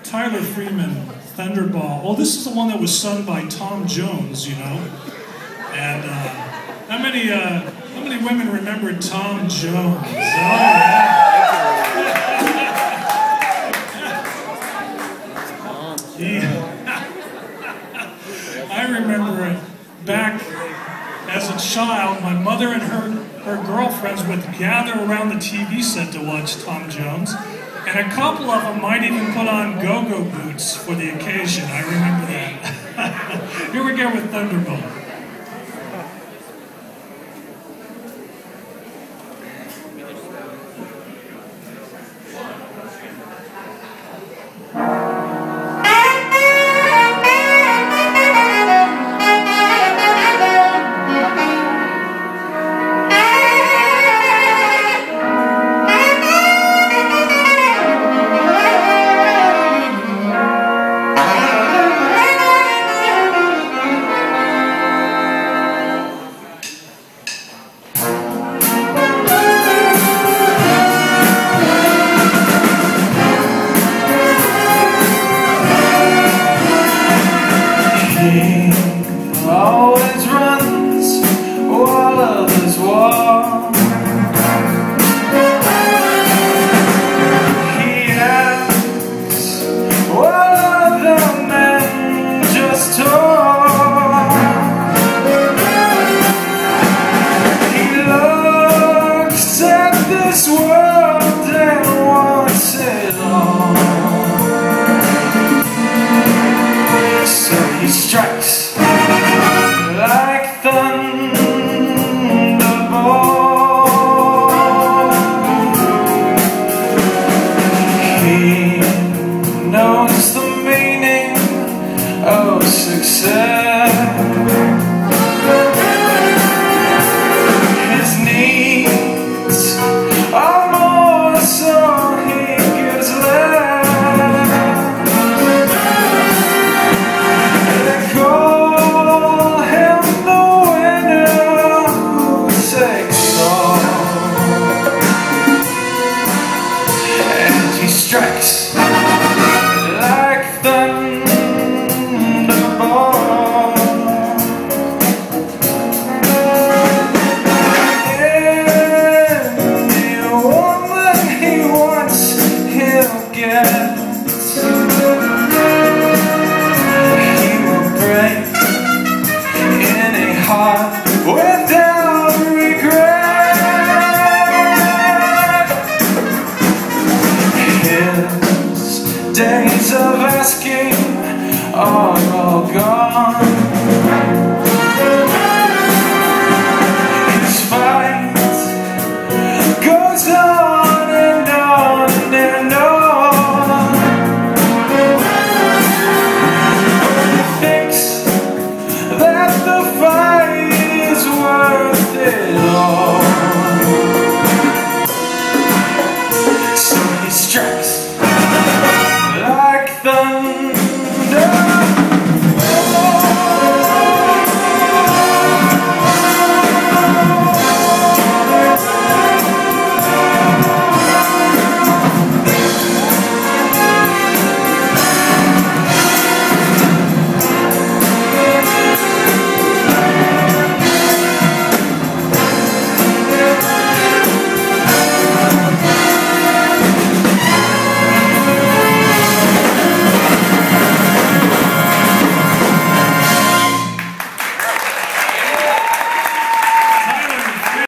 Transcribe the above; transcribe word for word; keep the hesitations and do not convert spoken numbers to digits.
Tyler Freeman, Thunderball. Oh, this is the one that was sung by Tom Jones, you know. And uh, how many uh, how many women remembered Tom Jones? Oh, yeah. Yeah. I remember it back as a child. My mother and her her girlfriends would gather around the T V set to watch Tom Jones. And a couple of them might even put on go-go boots for the occasion. I remember that. Here we go with Thunderbolt. Always runs while others walk. He acts while other men just talk. He looks at this world and wants it all. So he strikes like thunderbolt. He knows the meaning of success. His needs are more, so he gives less. They call him the winner who takes all, and he strikes like thunderbolt. Any woman he wants, he'll get. He will break any heart without regret. His days of asking are all gone.